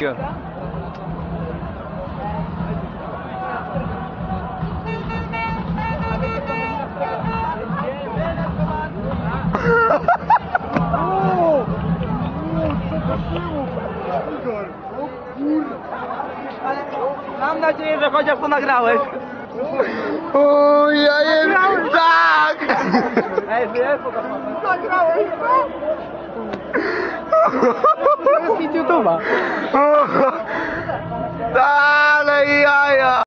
Mam nadzieję, że chociaż to nagrałeś. O, ja nie... Tak! Ej, wiesz, nagrałeś to? To jest z YouTube'a. Dalej jaja!